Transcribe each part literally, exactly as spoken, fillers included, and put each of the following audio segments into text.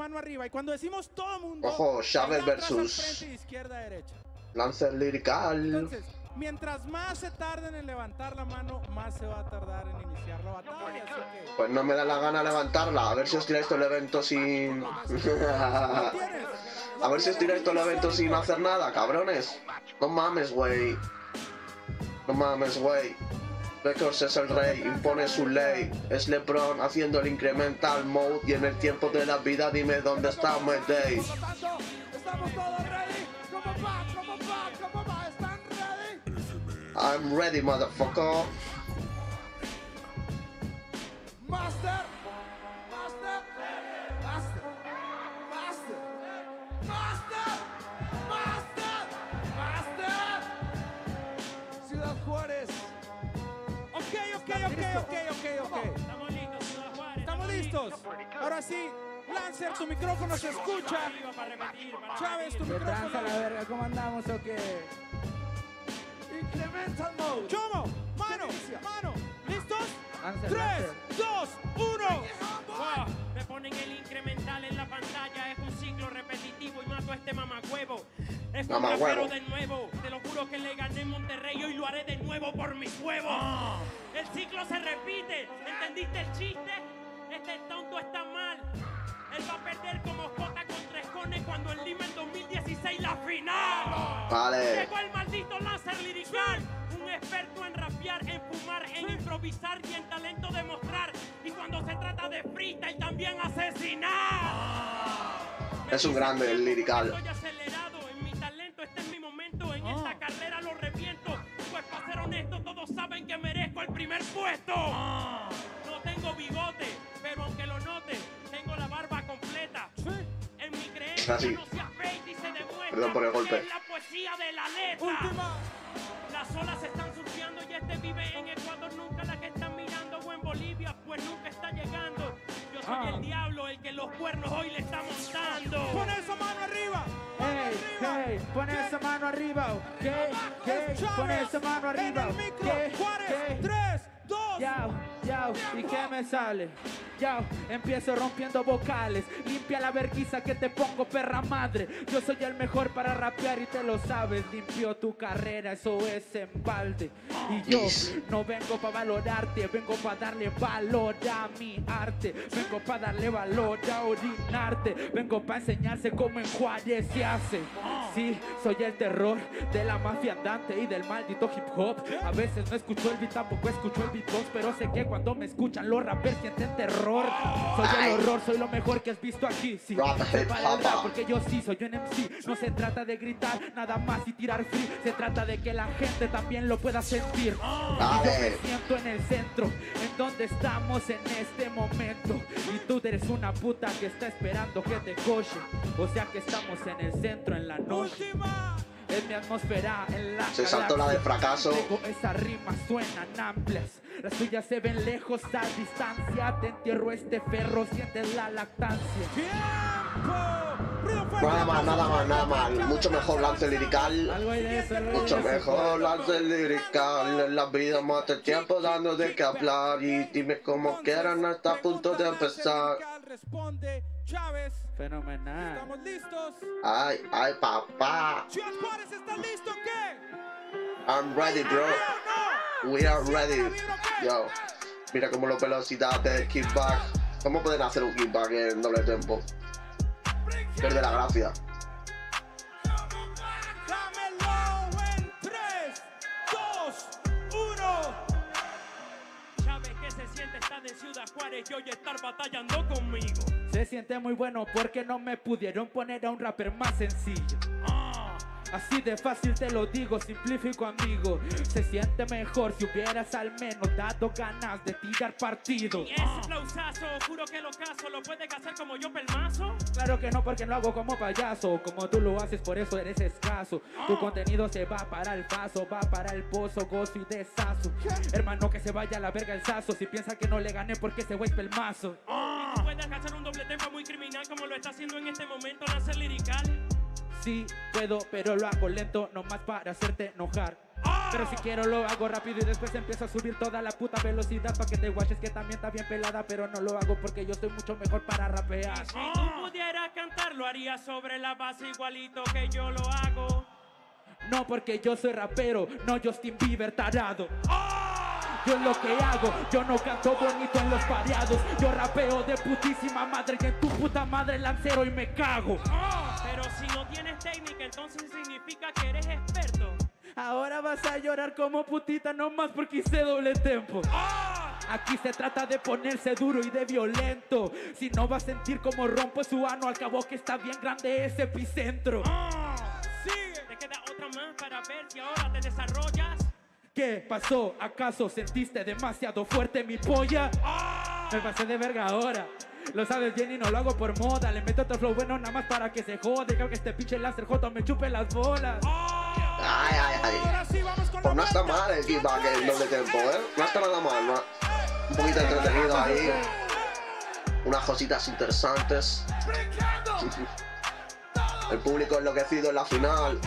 mano arriba. Y cuando decimos todo mundo, ojo, Chávez versus frente, izquierda, derecha. Lancer Lirical. Entonces, mientras más se tarden en levantar la mano, más se va a tardar en iniciar la batalla. Así que... Pues no me da la gana levantarla. A ver si os tiráis todo el evento sin... A ver si os tiráis todo el evento sin hacer nada, cabrones. No mames, güey. No mames, güey. Records es el rey, impone su ley. Es LeBron haciendo el incremental mode. Y en el tiempo de la vida dime dónde está my day. Estamos todos ready. ¿Cómo va? ¿Cómo va? ¿Cómo va? ¿Están ready? I'm ready, motherfucker. Master. Master. Master. Master. Master. Master. Master. Ciudad Juárez. Ok, ok, ok, ok, ok, ok. Estamos listos, Ciudad Juárez. Estamos listos. Ahora sí, Lancer, tu micrófono se escucha. Chávez, tu ¿Qué tranza micrófono. la verga? ¿Cómo andamos o qué? Incremental mode. Chomo, mano, mano. ¿Listos? Lancer, Tres, Lancer. dos, uno. Wow, me ponen el incremental en la pantalla. Es un ciclo repetitivo y mato a este mamacuevo. Es un Mamahuevo. rapero de nuevo. Te lo juro que le gané en Monterrey. Hoy lo haré de nuevo por mis huevos. El ciclo se repite. ¿Entendiste el chiste? Este tonto está mal. Él va a perder como Jota contra Escone cuando en Lima en dos mil dieciséis la final. Vale. Llegó el maldito Lancer Lirical, un experto en rapear, en fumar, en improvisar y en talento demostrar. Y cuando se trata de freestyle también asesinar. Es un grande el Lirical. Estoy acelerado en mi talento, este es mi momento. En esta carrera lo reviento. Pues para ser honesto, todos saben que merezco el primer puesto. No tengo bigote, pero aunque lo note, tengo la barba completa. En mi creencia Así. no se afeita y se demuestra. Perdón por el golpe. Es la poesía de la letra. Última. Las olas se están surfeando y este vive en Ecuador. Nunca la que están mirando o en Bolivia, pues nunca está llegando. Yo soy Ah. el diablo, el que los cuernos hoy le está montando. Pon esa mano arriba. Mano Hey, arriba. hey, pon esa mano arriba. ¿Qué? ¿Qué? Es Chávez Pon esa mano arriba. En el micro. ¿Qué? Juárez. ¿Qué? Tres, dos. Yao, yao, ¿y qué me sale? Yao, empiezo rompiendo vocales. Limpia la vergüenza que te pongo, perra madre. Yo soy el mejor para rapear y te lo sabes. Limpio tu carrera, eso es en balde. Y yo no vengo para valorarte, vengo para darle valor a mi arte. Vengo para darle valor a orinarte. Vengo para enseñarse cómo en Juárez se hace. Sí, soy el terror de la mafia andante y del maldito hip hop. A veces no escucho el beat, tampoco escucho el beatbox, pero sé que cuando me escuchan los rappers sienten terror. Soy el horror, soy lo mejor que has visto aquí. Sí, Rap, se hip, para el rap hop. porque yo sí soy un M C. No se trata de gritar nada más y tirar free. Se trata de que la gente también lo pueda sentir. Y yo me Dale. siento en el centro, en donde estamos en este momento. Y tú eres una puta que está esperando que te coche. O sea que estamos en el centro en la noche. Última. Es mi atmósfera en la Se saltó la de galaxia. fracaso. Luego esas rimas suenan amplias. Las tuyas se ven lejos a distancia. Te entierro este ferro, sientes la lactancia. Tiempo. Ruido fuerte. Nada más, nada más, nada más. Mucho mejor Lancer Lirical. Algo hay de eso, algo hay de Mucho eso. mejor Lancer Lirical. En la vida mata el tiempo dando de qué hablar. Y dime cómo quieran, está a punto de empezar. Responde Chávez. Fenomenal. ¿Estamos listos? Ay, ay, papá. Ciudad Juárez, ¿estás listo o qué? I'm ready, bro. We are ready. Yo, mira como la velocidad del kickback. ¿Cómo pueden hacer un kickback en doble tempo? Pierde la gracia. Dámelo en tres, dos, uno. Chávez, que se siente estar en Ciudad Juárez y hoy estar batallando conmigo. Se siente muy bueno porque no me pudieron poner a un rapper más sencillo. Ah, Así de fácil te lo digo, simplifico amigo. Se siente mejor si hubieras al menos dado ganas de tirar partido. y ese flausazo, juro que lo caso, lo puedes hacer como yo, pelmazo. Claro que no, porque lo hago como payaso. Como tú lo haces, por eso eres escaso. Tu contenido se va para el paso, va para el pozo, gozo y desazo. Hermano, que se vaya a la verga el sazo. Si piensa que no le gané porque ese güey es pelmazo. Y tú puedes hacer un doble tempo muy criminal como lo está haciendo en este momento Lancer Lirical. Sí, puedo, pero lo hago lento, nomás para hacerte enojar. Pero si quiero lo hago rápido y después empiezo a subir toda la puta velocidad pa' que te guaches que también está bien pelada. Pero no lo hago porque yo soy mucho mejor para rapear. Si tú pudieras cantar lo haría sobre la base igualito que yo lo hago. No porque yo soy rapero, no Justin Bieber tarado. Yo es lo que hago, yo no canto bonito en los pareados. Yo rapeo de putísima madre que en tu puta madre lancero y me cago. Pero si no tienes técnica, entonces significa que eres experto. Ahora vas a llorar como putita nomás porque hice doble tempo. Aquí se trata de ponerse duro y de violento. Si no vas a sentir como rompo su ano, al cabo que está bien grande ese epicentro. Sigue. Te queda otra más para ver si ahora te desarrollas. ¿Qué pasó? ¿Acaso sentiste demasiado fuerte mi polla? Me pasé de verga ahora. Lo sabes bien y no lo hago por moda. Le meto otro flow bueno nada más para que se jode. Creo que este pinche Laster J me chupe las bolas. Ay, ay, ay. Pues no está mal el kickback, el doble tempo, ¿eh? No está nada mal, ¿no? Un poquito entretenido ahí. Unas cositas interesantes. El público enloquecido en la final.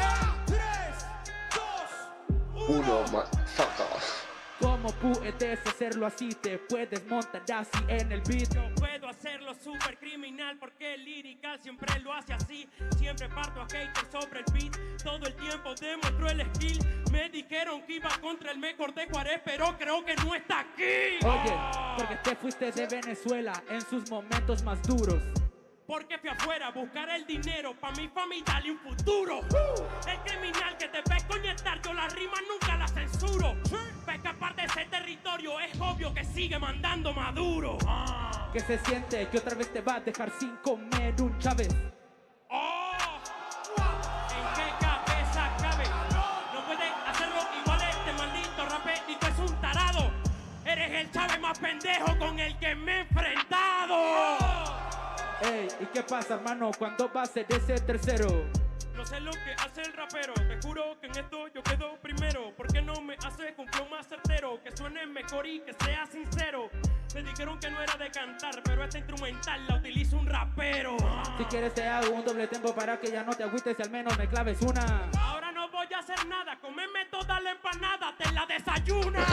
Uno más. ¿Cómo puedes hacerlo así? Te puedes montar así en el beat. Yo puedo hacerlo súper criminal porque el lirical siempre lo hace así. Siempre parto a hater sobre el beat. Todo el tiempo demostró el skill. Me dijeron que iba contra el mejor de Juárez, pero creo que no está aquí. Oye, porque te fuiste de Venezuela en sus momentos más duros. Porque fui afuera a buscar el dinero pa' mi familia y un futuro. El criminal que te ves conectar, yo la rima nunca la censuro. Pa' escapar de ese territorio es obvio que sigue mandando Maduro. Que se siente que otra vez te va a dejar sin comer un Chávez. Oh. ¿En qué cabeza cabe? No pueden hacerlo igual este maldito rapetito es un tarado. Eres el Chávez más pendejo con el que me he enfrentado. Ey, ¿y qué pasa, hermano, cuando va a ser ese tercero? No sé lo que hace el rapero, te juro que en esto yo quedo primero. ¿Por qué no me hace con flow más certero? Que suene mejor y que sea sincero. Me dijeron que no era de cantar, pero esta instrumental la utiliza un rapero. Si quieres te hago un doble tempo para que ya no te agüites y al menos me claves una. Ahora no voy a hacer nada, comerme toda la empanada, te la desayuna.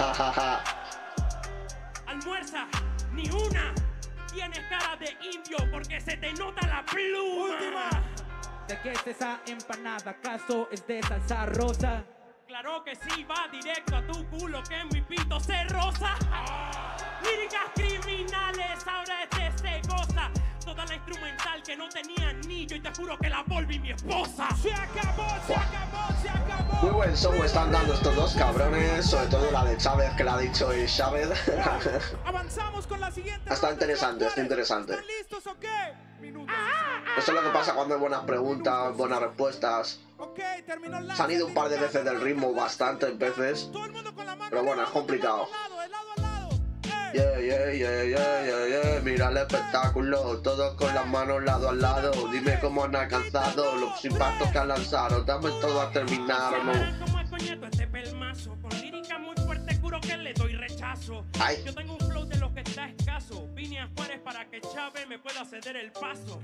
Almuerza, ni una. Tienes cara de indio porque se te nota la pluma. Última. ¿De qué es esa empanada? ¿Acaso es de salsa rosa? Claro que sí, va directo a tu culo que mi pito se rosa. Líricas criminales, ahora este se goza. Toda la instrumental que no tenía anillo y te juro que la volví mi esposa. Se acabó, se acabó, se acabó. Muy buen show están dando estos dos cabrones, sobre todo la de Chávez que la ha dicho el Chávez. Avanzamos con la siguiente. Está interesante, está interesante. ¿Están listos o qué? Minutos. Eso es lo que pasa cuando hay buenas preguntas, buenas respuestas. Ok, terminó el Se han ido un par de veces del ritmo, bastantes veces. Todo el mundo con la mano Pero bueno, es arriba, complicado. de lado, de lado a lado. ¡Ey! Yeah, yeah, yeah, yeah, yeah, yeah. Mira el espectáculo, todos con las manos lado a lado. Dime cómo han alcanzado los impactos que han lanzado. Dame todo a terminar o no. Como el coñeto este pelmazo, con lírica muy fuerte juro que le doy rechazo. Ay. Yo tengo un flow de los que está escaso. Vine a Juárez para que Chávez me pueda ceder el paso.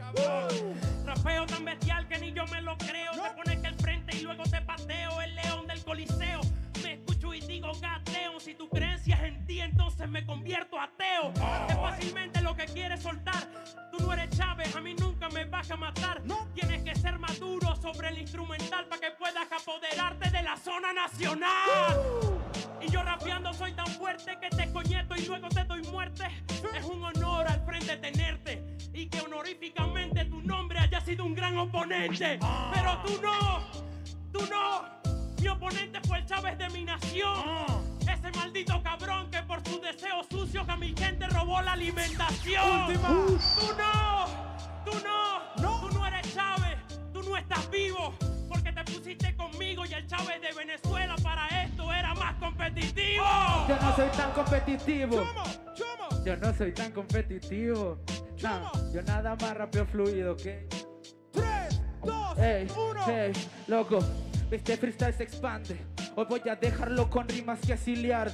Rapeo tan bestial que ni yo me lo creo. Te pones que al frente y luego te pateo. El león del coliseo. Me escucho y digo gateo. Si tu creencia es en ti, entonces me convierto ateo. Es fácilmente lo que quieres soltar. Tú no eres Chávez, a mí nunca me vas a matar. Tienes que ser maduro sobre el instrumental para que puedas apoderarte de la zona nacional. Y yo rapeando soy tan fuerte que te coñeto y luego te doy muerte. Es un honor al frente tenerte y que honoríficamente tu nombre haya sido un gran oponente. Pero tú no, tú no. Mi oponente fue el Chávez de mi nación. Ese maldito cabrón que por su deseo sucio que a mi gente robó la alimentación. Última. Tú no, tú no, No. tú no eres Chávez, tú no estás vivo. Porque te pusiste conmigo y el Chávez de Venezuela para esto era más competitivo. Yo no soy tan competitivo. Chumo, chumo. Yo no soy tan competitivo. No, yo nada más rapeo fluido, ¿ok? Tres, dos, Ey, uno. ey, loco, este freestyle se expande. Hoy voy a dejarlo con rimas que así le arden.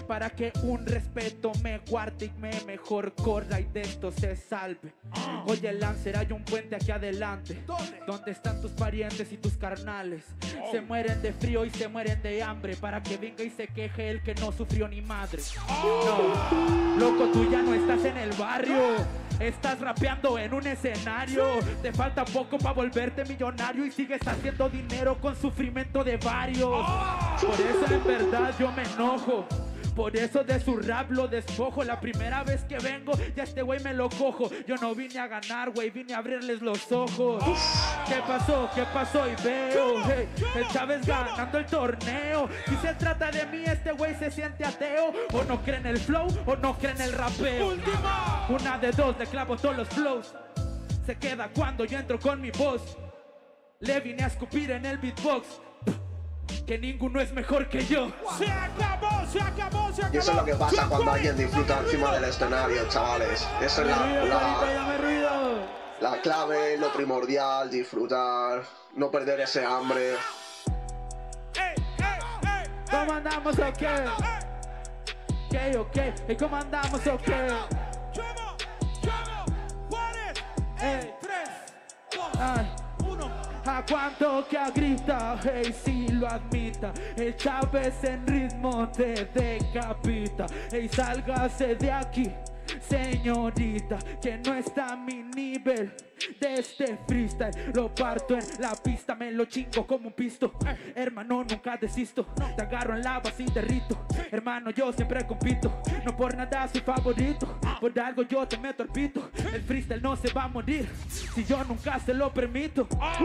para que un respeto me guarde y me mejor corra y de esto se salve. Oye Lancer, hay un puente aquí adelante. ¿Dónde? ¿Dónde están tus parientes y tus carnales? Se mueren de frío y se mueren de hambre, para que venga y se queje el que no sufrió ni madre. No, loco, tú ya no estás en el barrio, estás rapeando en un escenario. Te falta poco para volverte millonario y sigues haciendo dinero con sufrimiento de varios. Por eso en verdad yo me enojo, por eso de su rap lo despojo. La primera vez que vengo ya este güey me lo cojo. Yo no vine a ganar, güey, vine a abrirles los ojos. ¿Qué pasó? ¿Qué pasó? Y veo, hey, el Chávez ganando el torneo. Si se trata de mí, este güey se siente ateo. O no cree en el flow, o no cree en el rapeo. Una de dos, le clavo todos los flows. Se queda cuando yo entro con mi voz. Le vine a escupir en el beatbox, que ninguno es mejor que yo. Se acabó, se acabó, se acabó. Y eso es lo que pasa cuando alguien disfruta encima del escenario, chavales. Esa es la, la, la clave, lo primordial, disfrutar, no perder ese hambre. ¿Cómo andamos o qué? ¿Qué o qué? ¿Y cómo andamos o qué? Chavo, Chavo, Juárez. Ey. Tres, dos, Ay. uno. ¿A cuánto que grita? Hey, si lo admita, el Chávez en ritmo te decapita. Hey, sálgase de aquí, señorita, que no está a mi nivel de este freestyle. Lo parto en la pista, me lo chingo como un pisto. Hermano, nunca desisto, te agarro en la base y derrito. Hermano, yo siempre compito, no por nada soy favorito. Por algo yo te meto al pito. El freestyle no se va a morir si yo nunca se lo permito.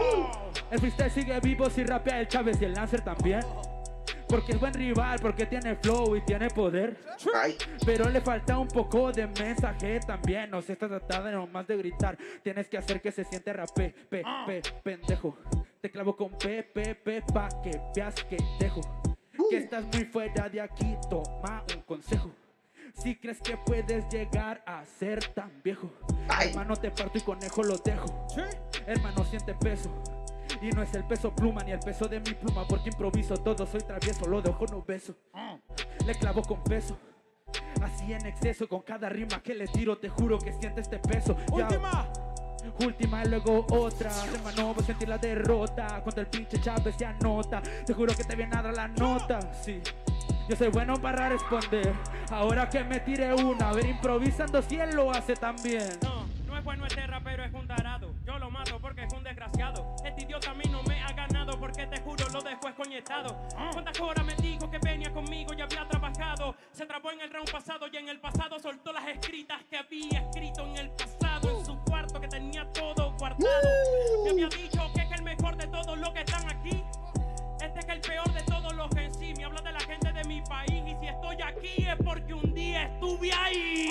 El freestyle sigue vivo si rapea el Chávez y el Lancer también, porque es buen rival, porque tiene flow y tiene poder. Ay, Pero le falta un poco de mensaje también. No se trata de nomás de gritar, tienes que hacer que se siente rapé, pe, pe, pendejo. Te clavo con pe, pe, pe, pa' que veas que dejo. Que estás muy fuera de aquí, toma un consejo. Si crees que puedes llegar a ser tan viejo, Ay. hermano, te parto y conejo lo dejo. Sí. Hermano, siente peso, y no es el peso pluma ni el peso de mi pluma, porque improviso todo, soy travieso, lo dejo no beso. Le clavo con peso, así en exceso, con cada rima que le tiro te juro que siente este peso. Ya. Última. Última y luego otra, hermano, voy a sentir la derrota cuando el pinche Chávez se anota. Te juro que te viene a dar la nota, sí. Yo soy bueno para responder, ahora que me tire una, a ver improvisando si él lo hace también. No, no es bueno este rapero, es un tarado. Yo lo mato porque es un desgraciado. Este idiota a mí no me ha ganado, porque te juro lo dejo escoñetado. ¿Cuántas horas me dijo que venía conmigo y había trabajado? Se trabó en el round pasado y en el pasado soltó las escritas que había escrito en el pasado. En su cuarto que tenía todo guardado. Me había dicho que es el mejor de todos los que están aquí. Este es el peor de todos los que en sí. Me habla de la gente de mi país. Y si estoy aquí es porque un día estuve ahí.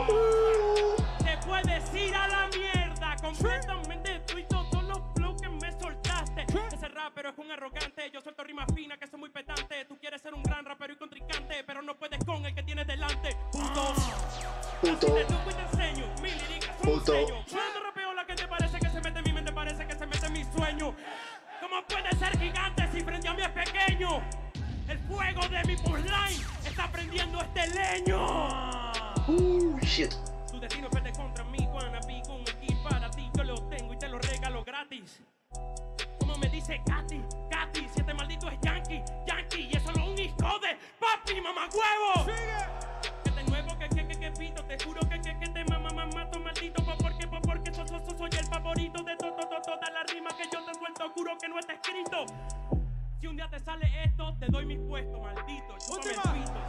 Te puedes ir a la mierda completamente. Tú y todos los flows que me soltaste. Ese rapero es un arrogante. Yo suelto rimas finas que son muy petantes. Tú quieres ser un gran rapero y contrincante, pero no puedes con el que tienes delante. Puto. puto, Así te educo y te enseño. Mis líricas son un Puto. sello. Cuando rapeo la gente parece que se mete en mi mente, parece que se mete en mi sueño. ¿Cómo puede ser gigante si frente a mí es pequeño? El fuego de mi punchline está prendiendo este leño. uh, shit. Tu destino es verde contra mí, wannabe con aquí para ti. Yo lo tengo y te lo regalo gratis. Como me dice Katy, Katy, si este maldito es Yankee, Yankee, y eso no es un hijo de papi, mamá huevo. Que te nuevo, que que que que pito, te juro que que que te mamá mamá mato maldito, pa porque pa porque so, so, so, soy el favorito de todo, todo, toda la rima que yo te suelto, juro que no está escrito. Si un día te sale esto, te doy mis puestos, maldito. Chúpame el pito.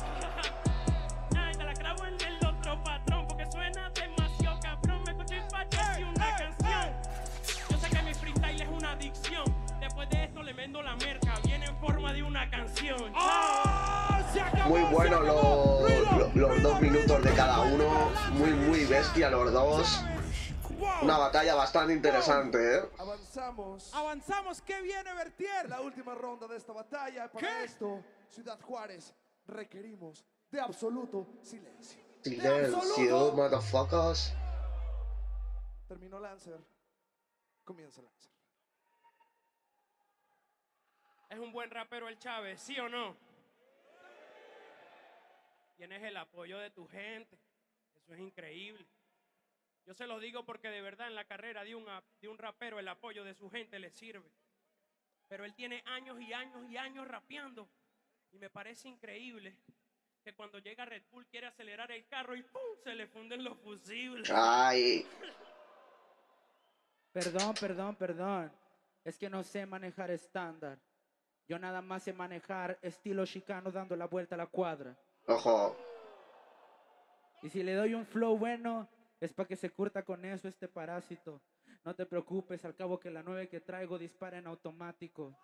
Ay, te la clavo en el otro patrón, porque suena demasiado cabrón. Me escuché y parece una canción. Yo sé que mi freestyle es una adicción. Después de esto le vendo la merca, viene en forma de una canción. Muy bueno lo- lo- los dos minutos de cada uno. Muy, muy bestia los dos. Una batalla bastante interesante, ¿eh? Avanzamos. Avanzamos, ¿qué viene Bertier? La última ronda de esta batalla. Para ¿Qué? esto, Ciudad Juárez, requerimos de absoluto silencio. Silencio, motherfuckers. Terminó Lancer. Comienza Lancer. Es un buen rapero el Chávez, ¿sí o no? tienes el apoyo de tu gente. Eso es increíble. Yo se lo digo porque de verdad en la carrera de un, de un rapero el apoyo de su gente le sirve. Pero él tiene años y años y años rapeando. Y me parece increíble que cuando llega Red Bull quiere acelerar el carro y ¡pum! Se le funden los fusibles. Ay. Perdón, perdón, perdón. Es que no sé manejar estándar. Yo nada más sé manejar estilo chicano dando la vuelta a la cuadra. Ojo. Y si le doy un flow bueno, es para que se curta con eso este parásito. No te preocupes, al cabo que la nueve que traigo dispara en automático.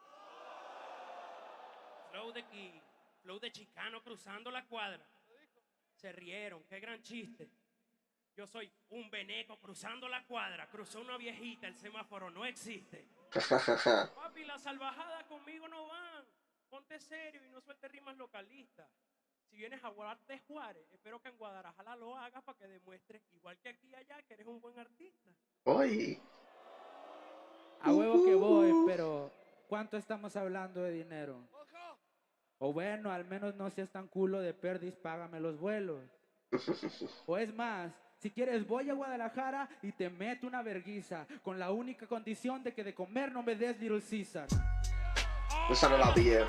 Flow de aquí, flow de chicano cruzando la cuadra. Se rieron, qué gran chiste. Yo soy un veneco cruzando la cuadra. Cruzó una viejita, el semáforo no existe. Papi, la salvajada conmigo no van. Ponte serio y no suelte rimas localistas. Si vienes a Guadalajara Juárez, espero que en Guadalajara lo hagas para que demuestres, igual que aquí y allá, que eres un buen artista. Oye. A huevo que voy, pero ¿cuánto estamos hablando de dinero? O bueno, al menos no seas tan culo de perdis, págame los vuelos. O es más, si quieres voy a Guadalajara y te meto una verguiza, con la única condición de que de comer no me des Little Caesar. Esa no la pillé.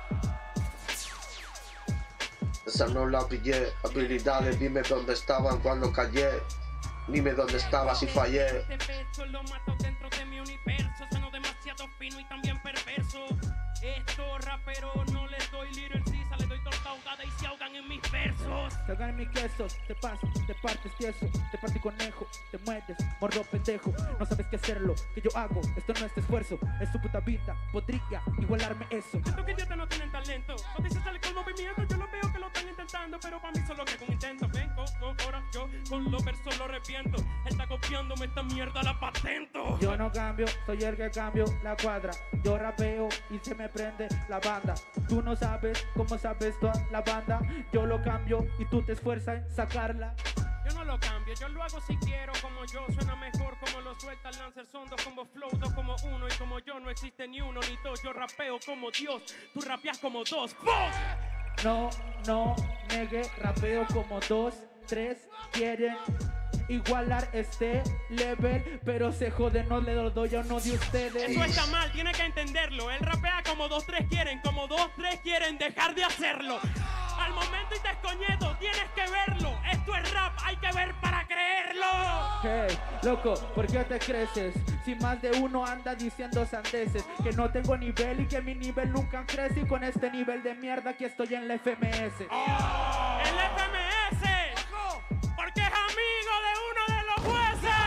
Esa no la pillé. Habilidades, dime dónde estaban cuando callé. Dime dónde estabas y fallé. Este pecho lo mato dentro de mi universo. Sueno demasiado fino y también perverso. Esto rapero no les doy Little Caesar, les doy torta ahogada y se ahogan en mis versos. Se ahogan en mi queso, te paso, te partes tieso, te partí conejo, te muerdes, morro pendejo. No sabes qué hacerlo, que yo hago, esto no es esfuerzo, es tu puta vida, podría igualarme eso. Siento que idiotas no tienen talento, no dices sale con movimiento, yo lo veo que lo están intentando, pero para mí solo que con intento. Ven, como ahora yo con los versos lo arrepiento, él está copiándome esta mierda, la patento. Yo no cambio, soy el que cambio la cuadra, yo rapeo y se me prende la banda. Tú no sabes cómo sabes toda la banda, yo lo cambio y tú te esfuerzas en sacarla. Yo no lo cambio, yo lo hago si quiero, como yo suena mejor, como lo suelta el Lancer, son dos como flow, dos como uno, y como yo no existe ni uno ni dos, yo rapeo como Dios, tú rapeas como dos. ¡Vos! No, no, negue, rapeo como dos, tres, quieren igualar este level, pero se jode, no le doy a uno de ustedes. Eso está mal, tiene que entenderlo. Él rapea como dos, tres quieren, como dos, tres quieren dejar de hacerlo. Al momento y te escoñeto, tienes que verlo. Esto es rap, hay que ver para creerlo. Hey, loco, ¿por qué te creces? Si más de uno anda diciendo sandeces, que no tengo nivel y que mi nivel nunca crece, y con este nivel de mierda aquí estoy en la F M S. Oh, el F M S, porque es amigo de uno de los jueces.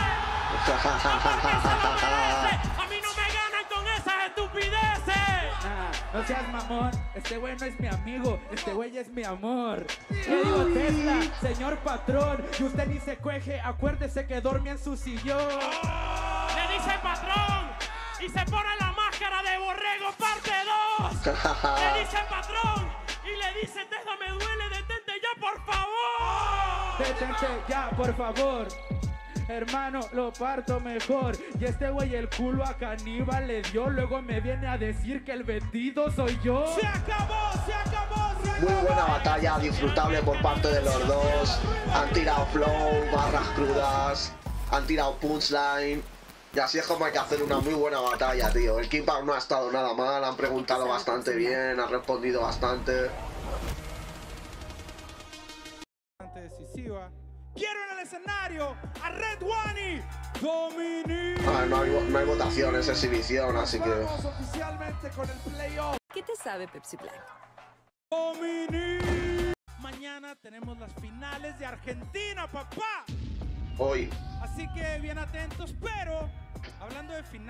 No porque se lo merece. A mí no me ganan con esas estupideces. Nah, no seas mamón, este güey no es mi amigo, este güey es mi amor. ¿Qué digo, Tesla, señor patrón? Y usted ni se cueje, acuérdese que dormía en su sillón. Oh, le dice patrón y se pone la máscara de borrego parte dos. Le dice patrón y le dice, Tesla me duele, detente ya por favor. Detente ya, por favor. Hermano, lo parto mejor. Y este güey el culo a Caníbal le dio. Luego me viene a decir que el vendido soy yo. Se acabó, se acabó, se acabó. Muy buena batalla, disfrutable por parte de los dos. Han tirado flow, barras crudas, han tirado punchline. Y así es como hay que hacer una muy buena batalla, tío. El keep out no ha estado nada mal, han preguntado bastante bien, han respondido bastante. Bastante decisiva. Quiero en el escenario a Red One Dominic. Ah, no, hay, no hay votación, es exhibición, así que... Vamos oficialmente con el playoff. ¿Qué te sabe Pepsi Black? Dominic. Mañana tenemos las finales de Argentina, papá. Hoy. Así que bien atentos, pero hablando de finales.